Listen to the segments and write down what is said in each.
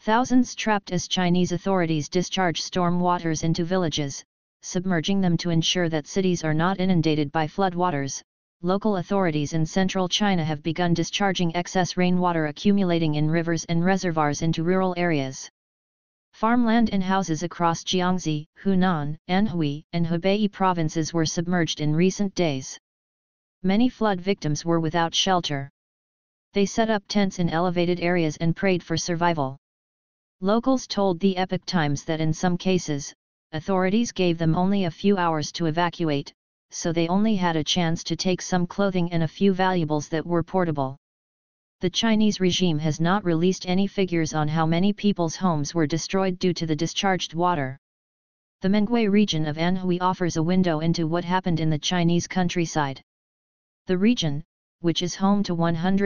Thousands trapped as Chinese authorities discharge storm waters into villages, submerging them to ensure that cities are not inundated by floodwaters. Local authorities in central China have begun discharging excess rainwater accumulating in rivers and reservoirs into rural areas. Farmland and houses across Jiangxi, Hunan, Anhui, and Hubei provinces were submerged in recent days. Many flood victims were without shelter. They set up tents in elevated areas and prayed for survival. Locals told the Epoch Times that in some cases, authorities gave them only a few hours to evacuate, so they only had a chance to take some clothing and a few valuables that were portable. The Chinese regime has not released any figures on how many people's homes were destroyed due to the discharged water. The Menghui region of Anhui offers a window into what happened in the Chinese countryside. The region, which is home to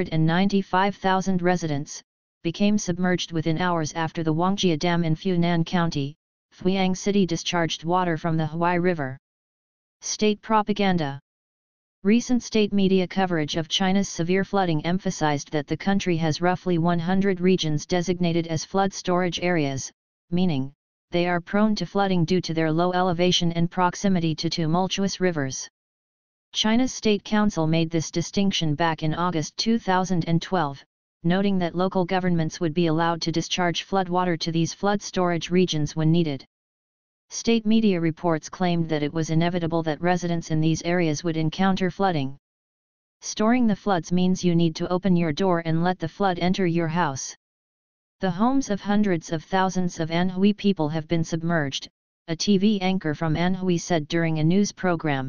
195,000 residents, became submerged within hours after the Yangtze Dam in Hunan County, Fuyang City discharged water from the Anhui River. State propaganda. Recent state media coverage of China's severe flooding emphasized that the country has roughly 100 regions designated as flood storage areas, meaning, they are prone to flooding due to their low elevation and proximity to tumultuous rivers. China's State Council made this distinction back in August 2012, noting that local governments would be allowed to discharge floodwater to these flood storage regions when needed. State media reports claimed that it was inevitable that residents in these areas would encounter flooding. Storing the floods means you need to open your door and let the flood enter your house. The homes of hundreds of thousands of Anhui people have been submerged, a TV anchor from Anhui said during a news program.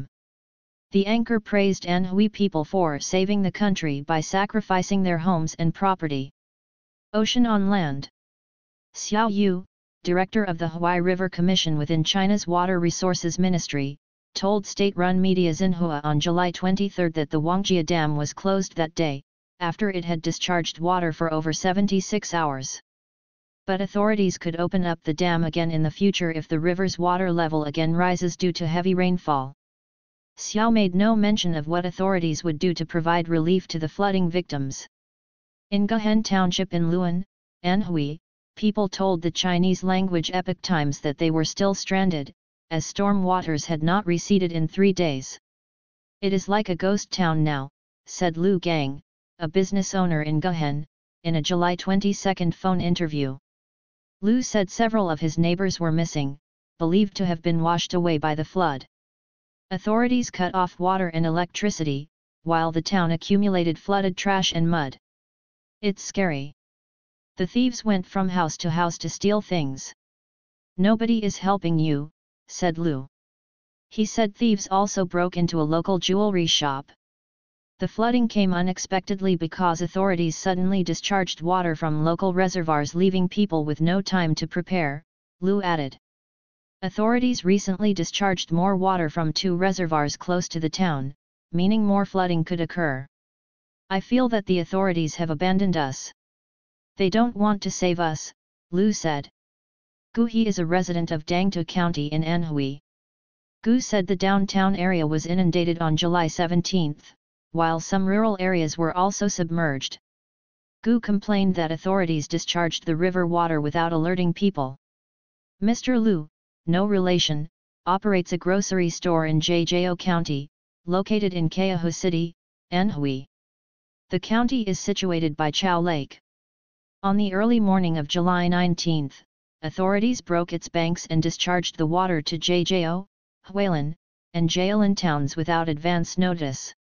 The anchor praised Anhui people for saving the country by sacrificing their homes and property. Ocean on land. Xiao Yu, director of the Anhui River Commission within China's Water Resources Ministry, told state-run media Xinhua on July 23 that the Yangtze Dam was closed that day, after it had discharged water for over 76 hours. But authorities could open up the dam again in the future if the river's water level again rises due to heavy rainfall. Xiao made no mention of what authorities would do to provide relief to the flooding victims. In Guhen Township in Luan, Anhui, people told the Chinese-language Epoch Times that they were still stranded, as storm waters had not receded in 3 days. "It is like a ghost town now," said Lu Gang, a business owner in Guhen, in a July 22 phone interview. Lu said several of his neighbors were missing, believed to have been washed away by the flood. Authorities cut off water and electricity, while the town accumulated flooded trash and mud. "It's scary. The thieves went from house to steal things. Nobody is helping you," said Lu. He said thieves also broke into a local jewelry shop. The flooding came unexpectedly because authorities suddenly discharged water from local reservoirs, leaving people with no time to prepare, Lu added. Authorities recently discharged more water from 2 reservoirs close to the town, meaning more flooding could occur. "I feel that the authorities have abandoned us. They don't want to save us," Lu said. Gu He is a resident of Dangtu County in Anhui. Gu said the downtown area was inundated on July 17, while some rural areas were also submerged. Gu complained that authorities discharged the river water without alerting people. Mr. Lu, no relation, operates a grocery store in Jiangxi County, located in Kaohu City, Anhui. The county is situated by Chao Lake. On the early morning of July 19, authorities broke its banks and discharged the water to Jiangxi, Huilan, and Jialan towns without advance notice.